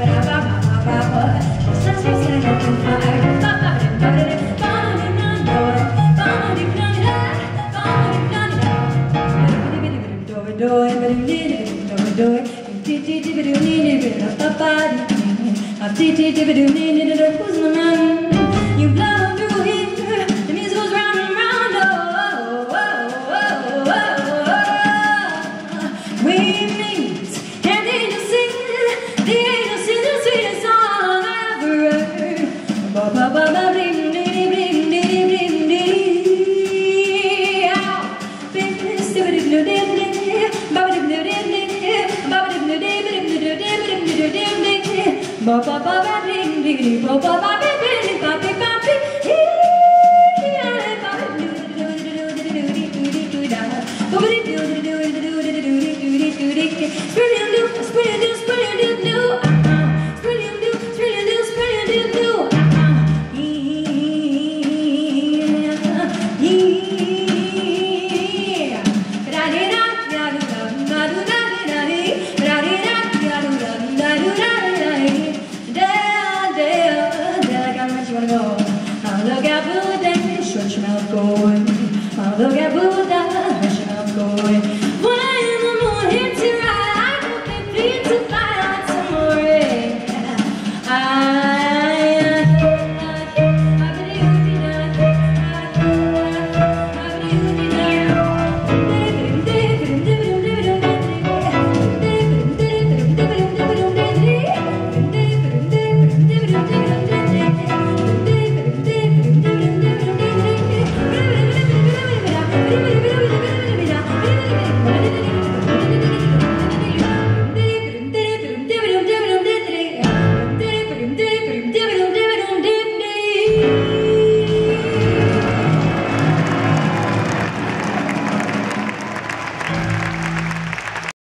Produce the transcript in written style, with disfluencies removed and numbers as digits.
You blow through here, the music goes round and round. Oh, oh, oh, oh, oh. We meet, and the angels sing the sweetest song I've ever heard. Ba ba ba ba bling ding bling ding bling ding. Ow, bing stibbity blue ding ding, ba ba blue ding ding, ba ba blue ding ding ding ding ding ding ding. Ba ba ba ba bling ding, ba ba ba bling ding, ba ba ba bling. Look at Buddha, stretch your mouth going. Look at Buddha, stretch your mouth going.